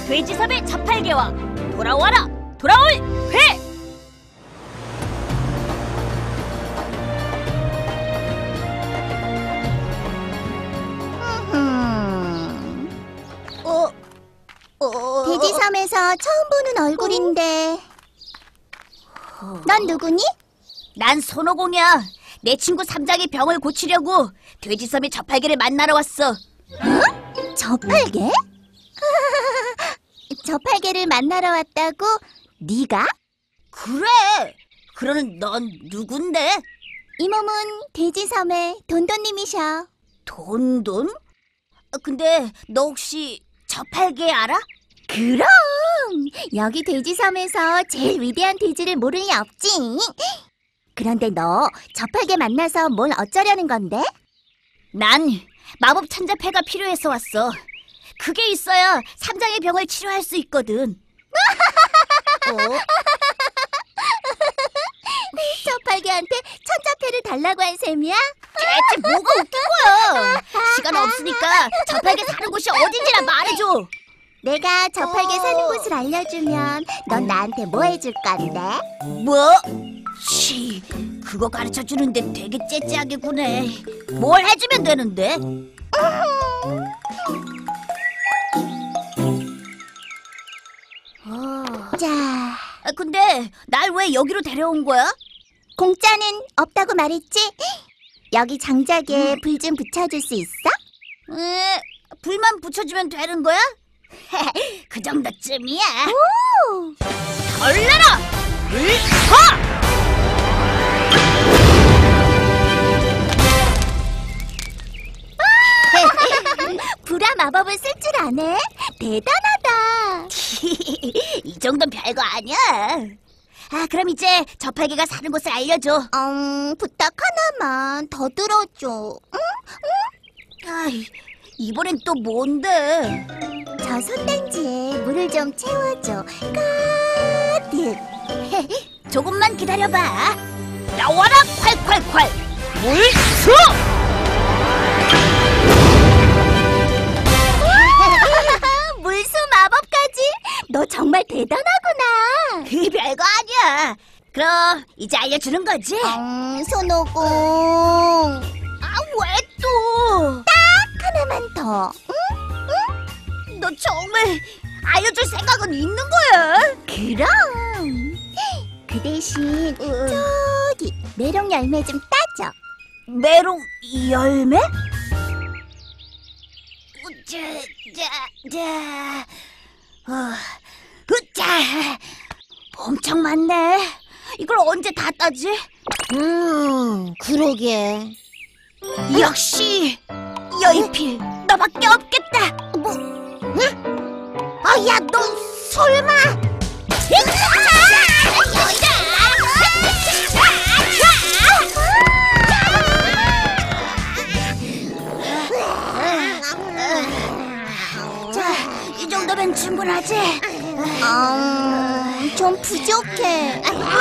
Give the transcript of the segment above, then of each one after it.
돼지섬의 저팔계와 돌아와라 돌아올 회! 돼지섬에서 처음 보는 얼굴인데. 넌 누구니? 난 손오공이야. 내 친구 삼장이 병을 고치려고 돼지섬의 저팔계를 만나러 왔어. 어? 저팔계? 저팔계를 만나러 왔다고? 네가? 그래. 그러는 넌 누군데? 이 몸은 돼지섬의 돈돈님이셔. 돈돈? 근데 너 혹시 저팔계 알아? 그럼! 여기 돼지섬에서 제일 위대한 돼지를 모를 리 없지. 그런데 너 저팔계 만나서 뭘 어쩌려는 건데? 난 마법 천자패가 필요해서 왔어. 그게 있어야 삼장의 병을 치료할 수 있거든. 저팔계한테 천자패를 달라고 한 셈이야? 대체 뭐가 웃긴 거야? 시간 없으니까 저팔계 사는 곳이 어딘지나 말해줘. 내가 저팔계 사는 곳을 알려주면 넌 나한테 뭐 해줄 건데? 뭐? 치, 그거 가르쳐주는데 되게 째째하게 구네. 뭘 해주면 되는데? 자, 근데 날 왜 여기로 데려온 거야? 공짜는 없다고 말했지? 여기 장작에 불 좀 붙여줄 수 있어? 불만 붙여주면 되는 거야? 그 정도쯤이야. 오! 얼려라! 불화! 불화 마법을 쓸 줄 아네? 대단하다. 이 정도는 별거 아니야. 그럼 이제 저팔계가 사는 곳을 알려줘. 부탁 하나만 더 들어줘. 응? 이번엔 또 뭔데? 저 손단지에 물을 좀 채워줘. 가득. 조금만 기다려봐. 나와라 콸콸콸 물수! 물수 마법까지? 너 정말 대단하구나. 별거 아니야. 그럼 이제 알려주는 거지? 손오공. 왜 또? 딱 하나만 더. 응? 너 정말 알려줄 생각은 있는 거야? 그럼. 그 대신 저기 메롱 열매 좀 따줘. 메롱 열매? 엄청 많네. 이걸 언제 다 따지? 그러게. 역시 여의필 너밖에 없겠다. 뭐? 응? 야, 너 설마? 자, 이 정도면 충분하지? 좀 부족해.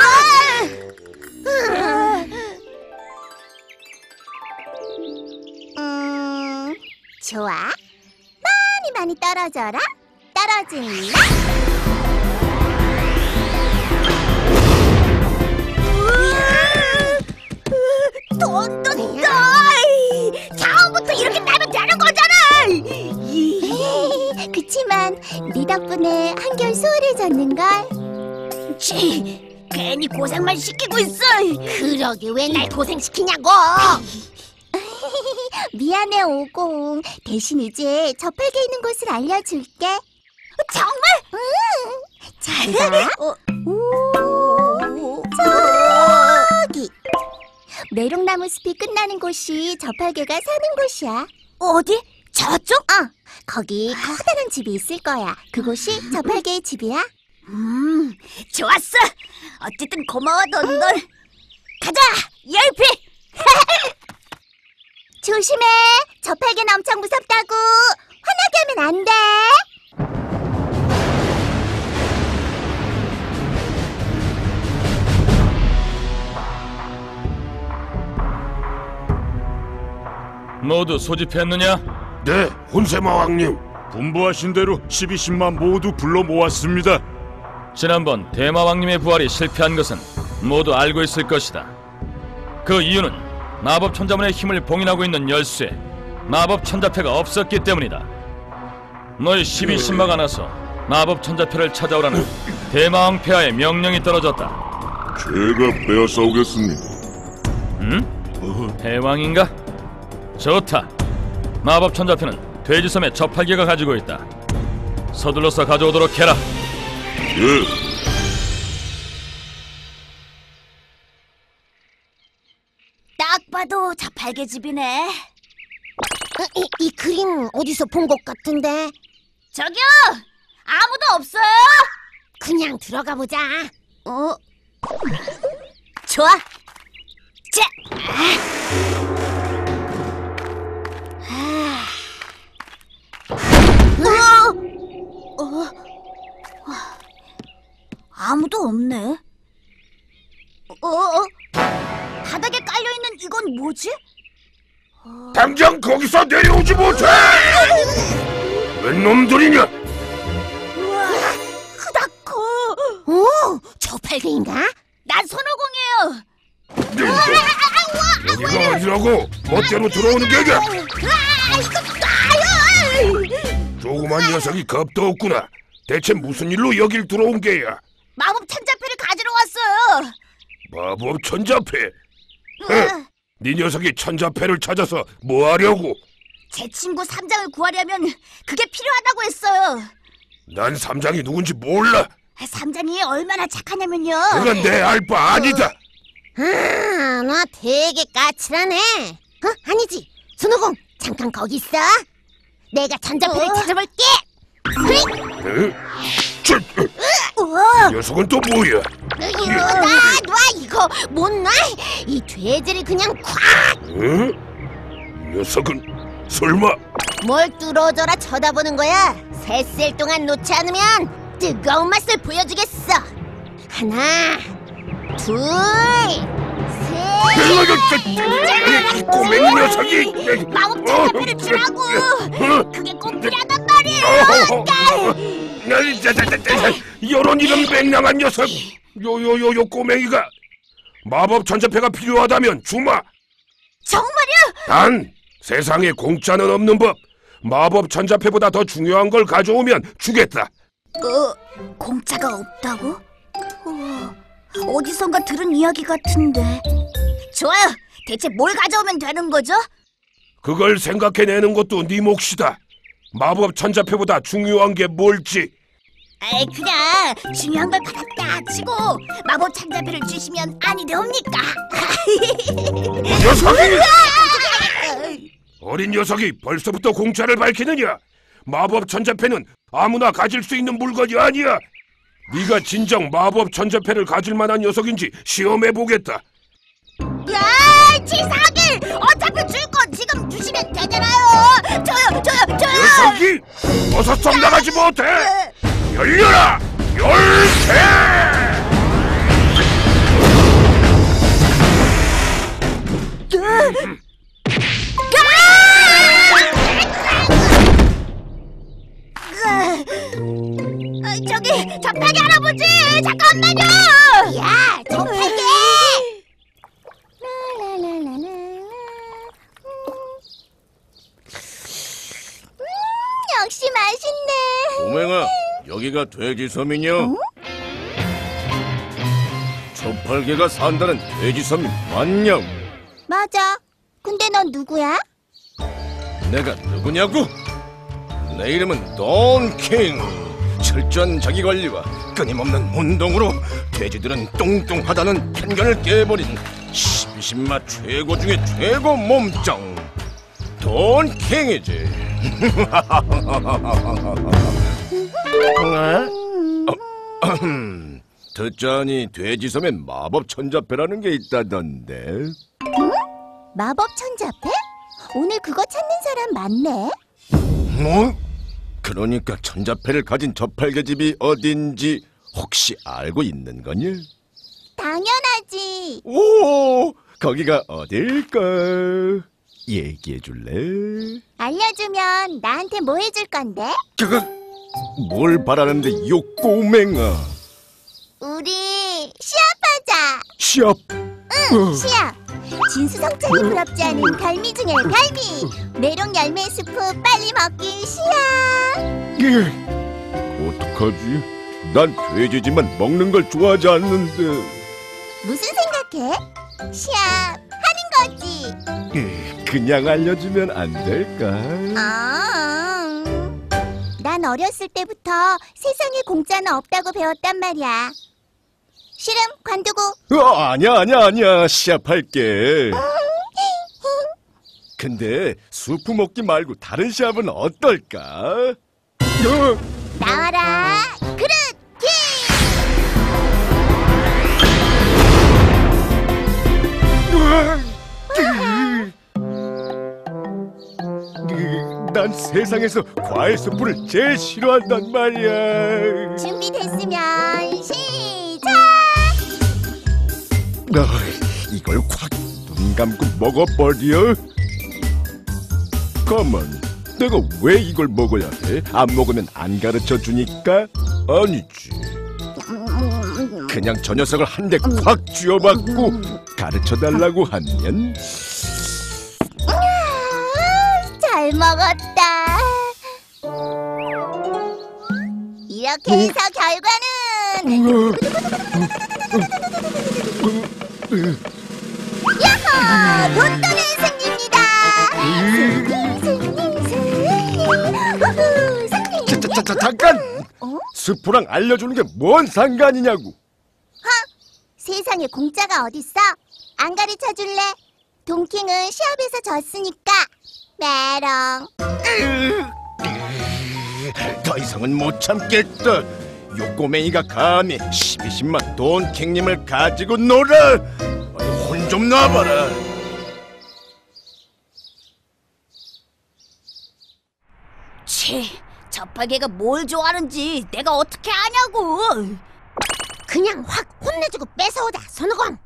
좋아. 많이 떨어져라. 떨어질라. 돈돈돈! 처음부터 이렇게 따면 되는 거잖아! 그치만 네 덕분에 한결 수월해졌는걸. 치, 괜히 고생만 시키고 있어. 그러게 왜 날 고생시키냐고. 미안해 오공. 대신 이제 저팔계 있는 곳을 알려줄게. 정말? 응. 잘 봐. 저기 메롱나무 숲이 끝나는 곳이 저팔계가 사는 곳이야. 어디? 저쪽? 거기 커다란 집이 있을 거야. 그곳이 저팔계의 집이야. 좋았어. 어쨌든 고마워 돈돈. 가자, 열피. 조심해. 저팔계는 엄청 무섭다고. 화나게 하면 안 돼. 모두 소집했느냐? 네, 혼세마왕님. 분부하신 대로 12신마 모두 불러 모았습니다. 지난번 대마왕님의 부활이 실패한 것은 모두 알고 있을 것이다. 그 이유는 마법 천자문의 힘을 봉인하고 있는 열쇠 마법 천자패가 없었기 때문이다. 너희 12신마가 나서 마법 천자패를 찾아오라는 대마왕 폐하의 명령이 떨어졌다. 제가 빼앗아오겠습니다. 응? 대왕인가? 좋다. 마법 천자패는 돼지섬의 저팔계가 가지고 있다. 서둘러서 가져오도록 해라. 예. 딱 봐도 저팔계집이네. 이 그림 어디서 본 것 같은데? 저기요! 아무도 없어요? 그냥 들어가 보자. 좋아. 자. 아무도 없네. 바닥에 깔려있는 이건 뭐지? 당장 거기서 내려오지 못해! 웬 놈들이냐? 크다커. 오, 저팔계인가? 난 손오공이에요. 여기가 어디라고? 멋대로 들어오는 게냐? 조그만 녀석이 겁도 없구나. 대체 무슨 일로 여길 들어온 게야? 마법 천자패를 가지러 왔어요. 마법 천자패? 네 녀석이 천자패를 찾아서 뭐 하려고? 제 친구 삼장을 구하려면 그게 필요하다고 했어요. 난 삼장이 누군지 몰라. 삼장이 얼마나 착하냐면요. 그건 내 알 바 아니다. 너 되게 까칠하네. 아니지. 손오공, 잠깐 거기 있어. 내가 천자패를 찾아볼게. 녀석은 또 뭐야? 놔 이거 못 놔. 이 돼지를 그냥 콱. 이 녀석은 설마? 뭘 뚫어져라 쳐다보는 거야. 셋셀 동안 놓지 않으면 뜨거운 맛을 보여주겠어. 하나, 둘, 셋. 이 꼬맹이 녀석이! 마법 천자패를 주라고. 그게 꼭 필요하단 말이에요. 이런 이런 맹랑한 녀석! 요 꼬맹이가 마법 천자패가 필요하다면 주마! 정말요? 단 세상에 공짜는 없는 법. 마법 천자패보다 더 중요한 걸 가져오면 주겠다. 공짜가 없다고? 어디선가 들은 이야기 같은데. 좋아요. 대체 뭘 가져오면 되는 거죠? 그걸 생각해내는 것도 네 몫이다. 마법 천자패보다 중요한 게 뭘지. 그냥 중요한 걸 받았다 치고 마법 천자패를 주시면 아니 되옵니까? 녀석이! 어린 녀석이 벌써부터 공짜를 밝히느냐? 마법 천자패는 아무나 가질 수 있는 물건이 아니야. 네가 진정 마법 천자패를 가질 만한 녀석인지 시험해보겠다. 야, 치사하게! 어차피 줄 건 지금 주시면 되잖아요. 저요. 녀석이! 어서 썩 나가지 못해! 열려라! 열쇠! 저기 저팔계 할아버지 잠깐만요. 야, 저팔계! 역시 맛있네. 오맹아, 여기가 돼지섬이냐? 저팔계가 산다는 돼지섬이 맞냐? 맞아. 근데 넌 누구야? 내가 누구냐고? 내 이름은 돈킹. 철저한 자기관리와 끊임없는 운동으로 돼지들은 뚱뚱하다는 편견을 깨버린 12신마 최고 중에 최고 몸짱 돈킹이지. 듣자니 돼지섬엔 마법 천자패라는 게 있다던데. 마법 천자패? 오늘 그거 찾는 사람 많네. 뭐? 그러니까 천자패를 가진 저팔계집이 어딘지 혹시 알고 있는 거냐? 당연하지. 오, 거기가 어딜까? 얘기해 줄래? 알려주면 나한테 뭐 해줄 건데? 뭘 바라는데 요 꼬맹아. 우리 시합하자. 시합. 시합. 진수성찬이 부럽지 않은 별미 중에 별미. 메롱 열매 스프 빨리 먹기 시합. 어떡하지? 난 돼지지만 먹는 걸 좋아하지 않는데. 무슨 생각해? 시합 하는 거지. 그냥 알려주면 안 될까? 난 어렸을 때부터 세상에 공짜는 없다고 배웠단 말이야. 싫음 관두고. 아니야. 시합할게. 근데 수프 먹기 말고 다른 시합은 어떨까? 나와라 그릇 킹. 난 세상에서 과일 수프를 제일 싫어한단 말이야. 준비됐으면 시작. 이걸 확 눈 감고 먹어버려. 가만, 내가 왜 이걸 먹어야 해? 안 먹으면 안 가르쳐 주니까? 아니지. 그냥 저 녀석을 한 대 확 쥐어박고 가르쳐 달라고 하면. 잘 먹었다. 이렇게 해서 결과는 야호! 돈돈의 승리입니다. 승리. 잠깐! 수프랑 알려주는 게 뭔 상관이냐고. 세상에 공짜가 어딨어? 안 가르쳐 줄래? 동킹은 시합에서 졌으니까. 메롱. 더 이상은 못 참겠다. 요 꼬맹이가 감히 12신만 돈킹님을 가지고 놀아. 혼 좀 놔봐라. 치, 저팔계가 뭘 좋아하는지 내가 어떻게 아냐고. 그냥 확 혼내주고 뺏어오자, 손오공.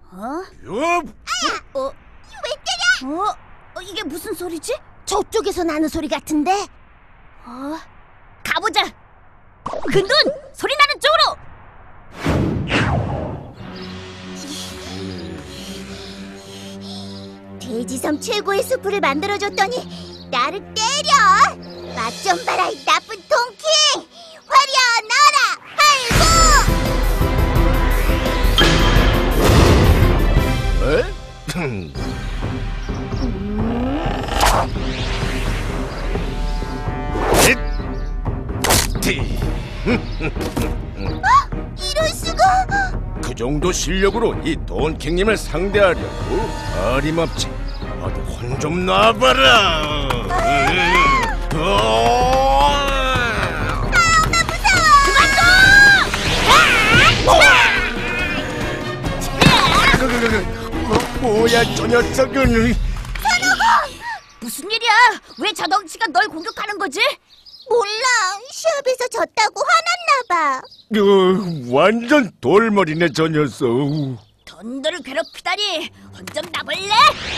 왜 때려? 이게 무슨 소리지? 저쪽에서 나는 소리 같은데? 가보자. 근돈 소리 나는 쪽으로. 돼지섬 최고의 수프를 만들어줬더니 나를 때려. 맛 좀 봐라, 이 나쁜 동킹. 화려 나라 이럴 수가. 그 정도 실력으로 이 돈킹님을 상대하려고? 어림없지. 어디 혼 좀 놔봐라. 뭐야 저 녀석은. 무슨 일이야? 왜 저 덩치가 널 공격하는 거지? 몰라. 시합에서 졌다고 화났나 봐. 완전 돌머리네 저 녀석. 돈들을 괴롭히다니. 혼 좀 나볼래?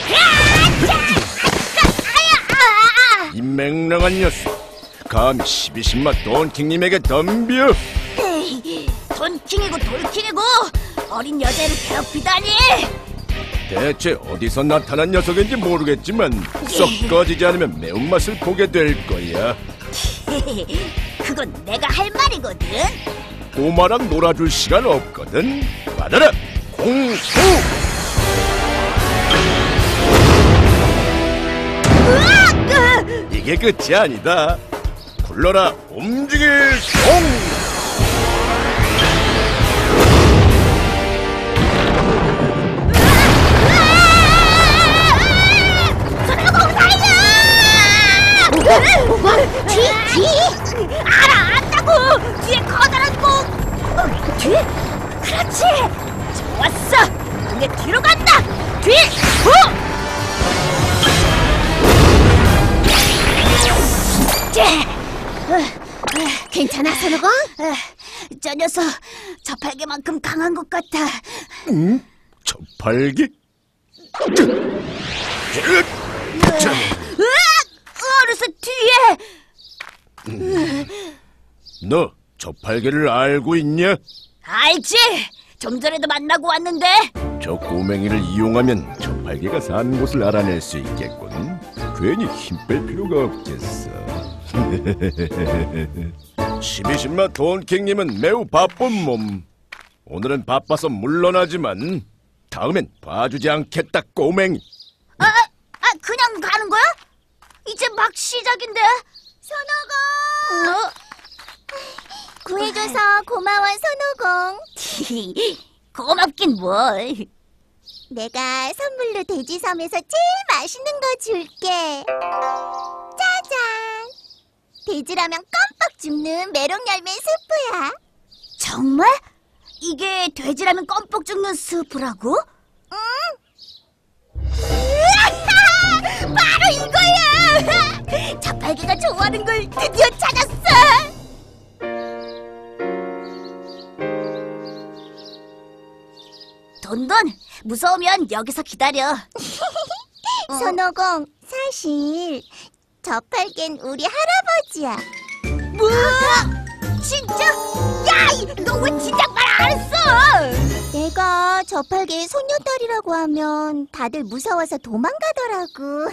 이 맹랑한 녀석, 감히 12신마 돈킹님에게 덤벼. 돈킹이고 돌킹이고 어린 여자를 괴롭히다니. 대체 어디서 나타난 녀석인지 모르겠지만 썩 꺼지지 않으면 매운맛을 보게 될 거야. 그건 내가 할 말이거든. 꼬마랑 놀아줄 시간 없거든. 받아라, 공수! 이게 끝이 아니다. 굴러라, 움직일 공! 뒤! 안다고! 뒤에 커다란 공! 뒤? 그렇지! 좋았어! 그게 뒤로 간다! 뒤! 후! 괜찮아, 손오공? 저 녀석 저팔계만큼 강한 것 같아. 저팔계? 어느새 뒤에. 너 저팔계를 알고 있냐? 알지? 좀 전에도 만나고 왔는데. 저 꼬맹이를 이용하면 저팔계가 사는 곳을 알아낼 수 있겠군. 괜히 힘 뺄 필요가 없겠어. 12신마 돈킹님은 매우 바쁜 몸. 오늘은 바빠서 물러나지만 다음엔 봐주지 않겠다, 꼬맹이. 그냥 가는 거야? 이제 막 시작인데. 선호공! 구해줘서 고마워, 선호공. 고맙긴 뭘. 내가 선물로 돼지섬에서 제일 맛있는 거 줄게. 짜잔! 돼지라면 껌뻑 죽는 메롱 열매 스프야. 정말? 이게 돼지라면 껌뻑 죽는 스프라고? 응. 바로 이거야! 자팔기가 좋아하는 걸 드디어 찾았어! 돈돈, 무서우면 여기서 기다려. 선호공, 사실 저팔겐 우리 할아버지야. 뭐? 진짜? 야! 너 왜 진작 말 안 했어? 내가 저팔계의 소녀딸이라고 하면 다들 무서워서 도망가더라고.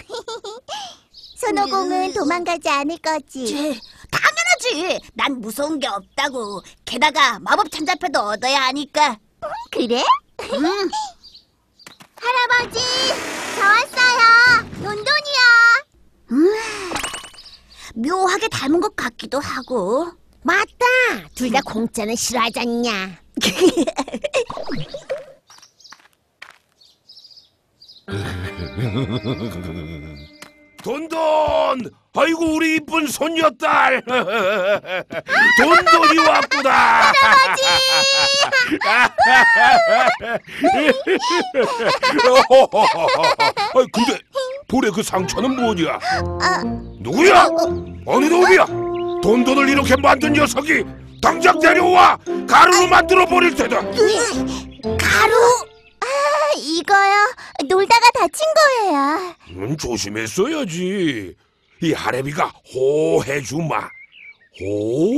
선호공은 도망가지 않을 거지. 당연하지. 난 무서운 게 없다고. 게다가 마법 천자패도 얻어야 하니까. 그래? 응. 할아버지, 저 왔어요. 돈돈이요. 묘하게 닮은 것 같기도 하고. 맞다. 둘 다 공짜는 싫어하잖냐. 돈돈! 아이고 우리 이쁜 손녀딸! 돈돈이 왔구나! 할아버지! 근데 볼에 그 상처는 뭐냐? 누구야? 어느 놈이야? 돈돈을 이렇게 만든 녀석이 당장 데려와! 가루로 만들어 버릴 테다! 가루? 이거요. 놀다가 다친 거예요. 조심했어야지. 이 하레비가 호해주마. 호.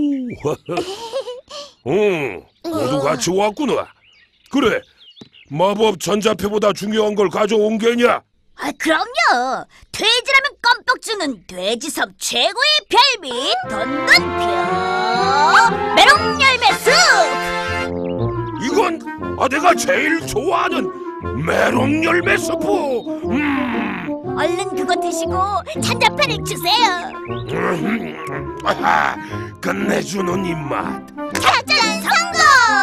응, 모두 같이 왔구나. 그래, 마법 전자패보다 중요한 걸 가져온 게냐? 그럼요. 돼지라면 껌뻑 주는 돼지섬 최고의 별미 돈돈표 메롱 열매 숲. 이건 내가 제일 좋아하는 메롱 열매 스프. 얼른 그거 드시고 찬자패를 주세요. 끝내주는 입맛. 작전 성공.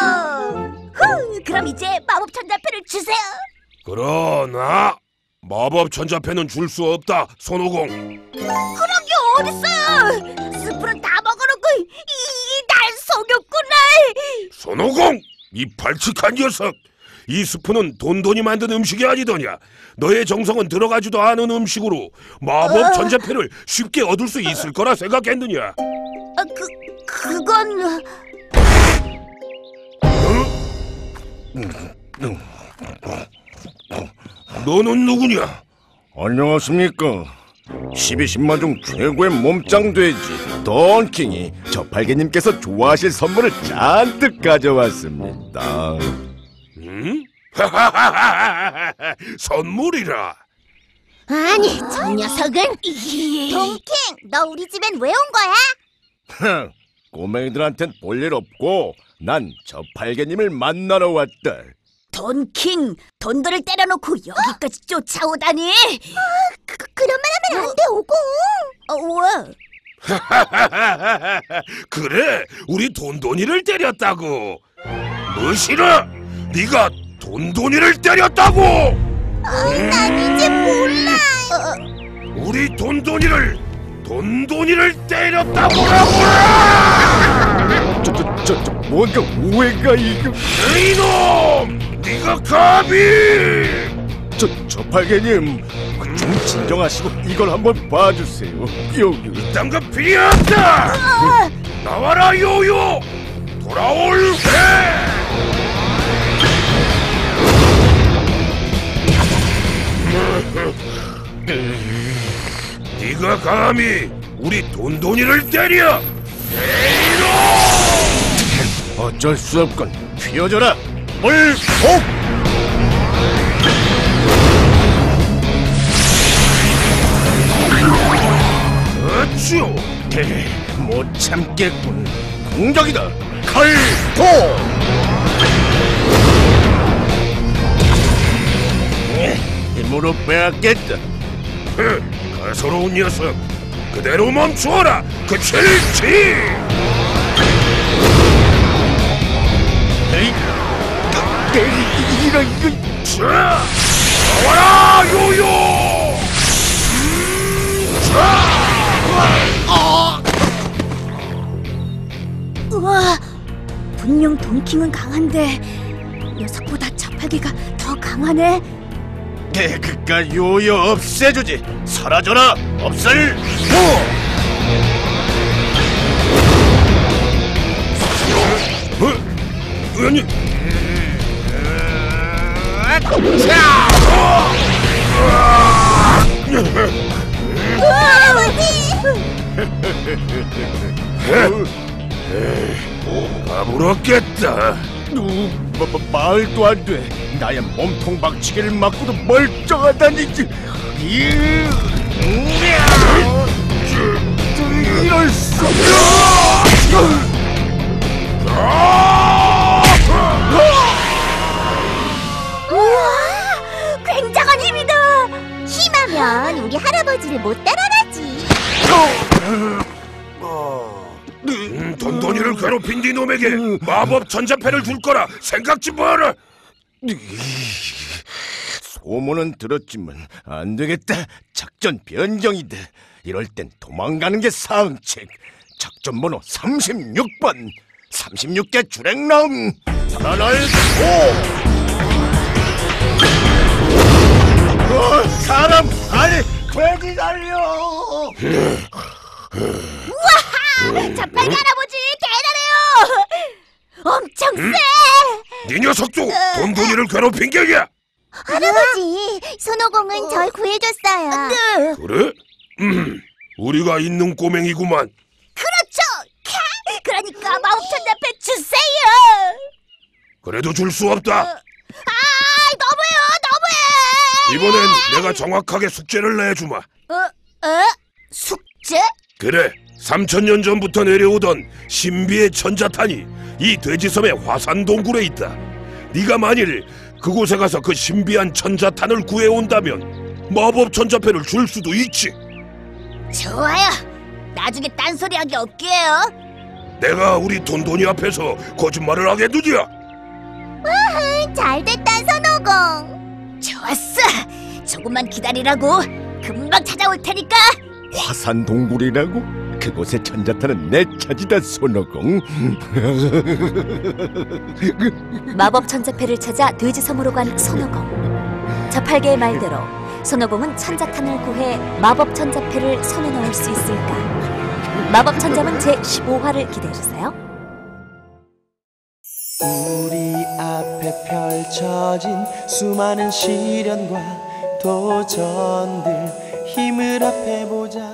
그럼 이제 마법 천자패를 주세요. 그러나 마법 전자패는 줄 수 없다, 손오공. 그런 게 어딨어요. 스프는 다 먹어놓고 날 속였구나. 손오공! 이 발칙한 녀석! 이 스프는 돈돈이 만든 음식이 아니더냐? 너의 정성은 들어가지도 않은 음식으로 마법 전자패를 쉽게 얻을 수 있을 거라 생각했느냐? 그건... 너는 누구냐? 안녕하십니까. 12신마 중 최고의 몸짱 돼지 돈킹이 저팔계님께서 좋아하실 선물을 잔뜩 가져왔습니다. 선물이라. 아니, 저 녀석은. 동킹, 너 우리 집엔 왜 온 거야? 꼬맹이들한텐 볼 일 없고 난 저팔계님을 만나러 왔다. 돈킹, 돈돈을 때려놓고 여기까지 쫓아오다니. 그런 말 하면 안 돼, 오공. 왜? 그래, 우리 돈돈이를 때렸다고. 뭐 싫어? 네가 돈돈이를 때렸다고. 난 이제 몰라. 우리 돈돈이를 때렸다고. 뭔가 오해가 이거. 이놈! 네가 감히! 저팔계님, 좀 진정하시고 이걸 한번 봐주세요. 여기. 이딴 거 필요 없다! 나와라 요요! 돌아올 회! 네가 감히 우리 돈돈이를 때려? 어쩔 수 없군. 휘어져라. 물폭. 어쭈! 못 참겠군. 공격이다. 칼도. 힘으로 빼앗겠다. 가소로운 녀석, 그대로 멈추어라. 그 칠치! 이런 자, 나와라 요요! 우와, 분명 돈킹은 강한데 녀석보다 저팔계가 더 강하네. 그깟 요요 없애주지. 사라져라. 없앨. 아니, 가물었겠다. 말도 안 돼. 나의 몸통 박치기를 맞고도 멀쩡하다니. 이럴 수. 우와, 굉장한 힘이다. 힘하면 우리 할아버지를 못 따라가지. 돈돈이를 괴롭힌 네 놈에게 마법 전자패를 줄 거라 생각지 마라. 소문은 들었지만 안 되겠다. 작전 변경이다. 이럴 땐 도망가는 게 상책. 작전 번호 36번. 36개 주랭 나움. 살아날 사람 아니 돼지 달려. 저팔계 할아버지 대단해요. 엄청 세. 네 녀석도 돈돈이를 괴롭힌 격이야. 할아버지, 손오공은 절 구해줬어요. 그래? 우리가 있는 꼬맹이구만. 그렇죠. 그러니까 마법 천자패 주세요. 그래도 줄 수 없다. 너무해요. 이번엔 내가 정확하게 숙제를 내주마. 숙제? 그래, 3000년 전부터 내려오던 신비의 천자탄이 이 돼지섬의 화산동굴에 있다. 네가 만일 그곳에 가서 그 신비한 천자탄을 구해온다면 마법 천자패를 줄 수도 있지. 좋아요. 나중에 딴소리하기 없게요. 내가 우리 돈돈이 앞에서 거짓말을 하겠느냐? 잘됐다, 손오공. 좋았어. 조금만 기다리라고. 금방 찾아올 테니까. 화산 동굴이라고? 그곳의 천자탄은 내 차지다, 손오공. 마법 천자패를 찾아 돼지섬으로 간 손오공. 저팔계의 말대로 손오공은 천자탄을 구해 마법 천자패를 손에 넣을 수 있을까? 마법 천자문 제15화를 기대해주세요. 우리 앞에 펼쳐진 수많은 시련과 도전들 힘을 합해보자.